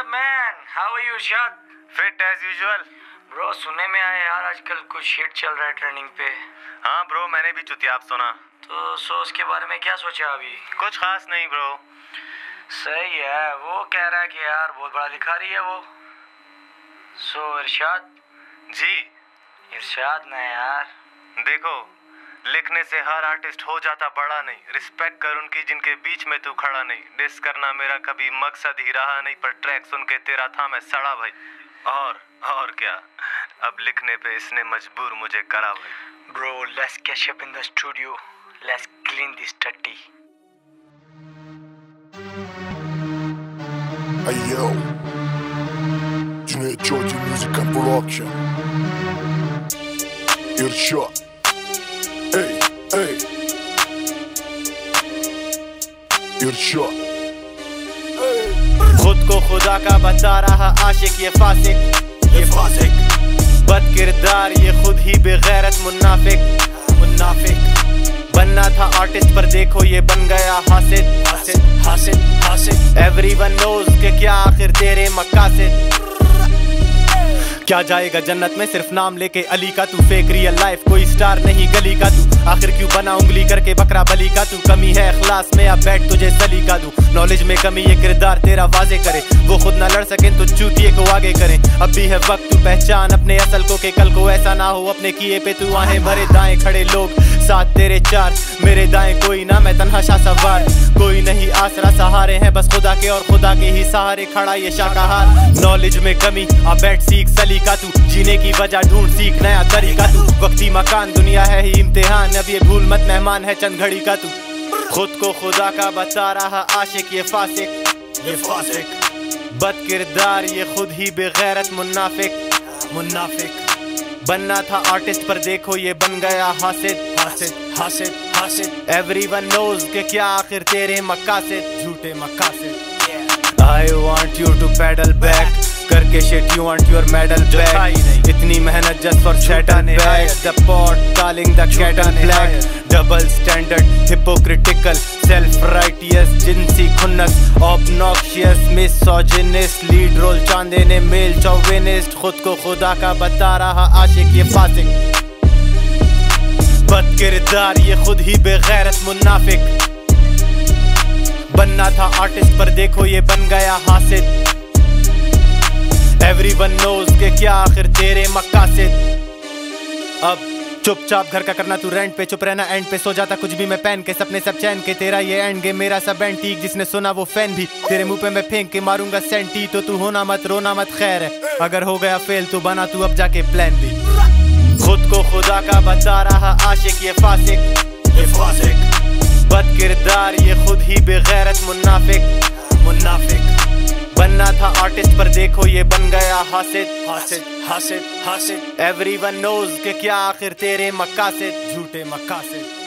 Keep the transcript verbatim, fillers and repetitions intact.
up man? How are you Irshad? Fit as usual. Bro सुनने में आया यार आजकल कुछ शिट चल रहा है ट्रेंडिंग पे। हाँ ब्रो, मैंने भी चुतियाब सुना। तो सो उसके बारे में क्या सोचा अभी? कुछ खास नहीं ब्रो। सही है, वो कह रहा है कि यार बहुत बड़ा लिखा रही है वो। सो इरशाद जी। इरशाद ना यार, देखो, लिखने से हर आर्टिस्ट हो जाता बड़ा नहीं। रिस्पेक्ट कर उनकी जिनके बीच में तू खड़ा नहीं। डिस करना मेरा कभी मकसद ही रहा नहीं, पर ट्रैक सुन के तेरा था मैं सड़ा भाई। और और क्या, अब लिखने पे इसने मजबूर मुझे करा भाई। Bro let's catch up in the studio, let's clean this टट्टी। Hey yo, Junaid Georgie Music and Production. Irshad. Hey, hey. Irshad. खुद को खुदा का बता रहा आशिक ये फासिक, ये फासिक बद किरदार, ये खुद ही बेगैरत मुनाफिक, मुनाफिक बनना था आर्टिस्ट पर देखो ये बन गया हासिद, हासिद, हासिद, हासिद। एवरीवन नोज के क्या आखिर तेरे मकासिद। क्या जाएगा जन्नत में सिर्फ नाम लेके अली का तू, फेक रियल लाइफ कोई स्टार नहीं गली का तू। आखिर क्यों बना उंगली करके बकरा बली का तू। कमी है इखलास में, अब बैठ तुझे सलीका दूं। नॉलेज में कमी ये किरदार तेरा वाजे करे, वो खुद ना लड़ सके तो चूतिए को आगे करें। अब भी है वक्त तू पहचान अपने असल को, के कल को ऐसा ना हो अपने किए पे तू आहें भरे। दाएं खड़े लोग साथ तेरे चार, मेरे दाएं कोई ना मैं तन्हा शाह सवार। कोई नहीं आसरा सहारे हैं बस खुदा के, और खुदा के ही सहारे खड़ा ये शाकाहार। नॉलेज में कमी अब बैठ सीख सलीका तू, जीने की वजह ढूंढ सीख नया तरीका तू। वक्ती मकान दुनिया है ही इम्तिहान, अब ये भूल मत मेहमान है चंद घड़ी का तू। खुद को खुदा का बता रहा आशिक ये फासिक, ये फासिक बद किरदार, ये खुद ही बेगैरत मुनाफिक, मुनाफिक बनना था आर्टिस्ट पर देखो ये बन गया हासिद, हासिद, हासिद, हासिद। एवरीवन नोज के क्या आखिर तेरे मकासिद, झूठे मकासिद। I want you to pedal back करके shit you want your medal back। इतनी मेहनत just for Saturn back। The pot calling the cat on black। Double standard hypocritical self righteous जिनसी खुन्नस obnoxious misogynist lead role Chande ने male chauvinist। खुद को खुदा का बता रहा आशिक ये फासिक, बद किरदार, ये खुद ही बेगैरत मुनाफिक बनना था आर्टिस्ट पर देखो ये बन गया हासिद। एवरीवन नोज के क्या आखिर तेरे मकासिद। अब चुपचाप घर का करना तू रेंट पे, चुप रहना एंड पे, सो जाता कुछ भी मैं पहन के, सपने सब चैन के। तेरा ये एंड गेम मेरा सब एंटीक, जिसने सुना वो फैन भी तेरे मुंह पे मैं फेंक के मारूंगा सेंटी। तो तू होना मत रोना मत खैर है, अगर हो गया फेल तो बना तू अब जाके प्लान भी। खुद को खुदा का बता रहा आशिक ये फासिक, ये फासिक बद किरदार, ये खुद ही बेगैरत मुनाफिक, मुनाफिक बनना था आर्टिस्ट पर देखो ये बन गया हासिद, हासिद, हासिद, हासिद। एवरीवन नोज के क्या आखिर तेरे मकासिद, झूठे मकासिद।